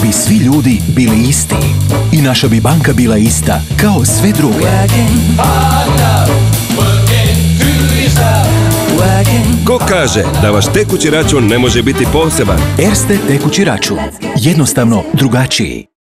bi svi ljudi bili isti i naša bi banka bila ista kao sve druge. Ko kaže da vaš tekući račun ne može biti poseban? Erste tekući račun. Jednostavno drugačiji.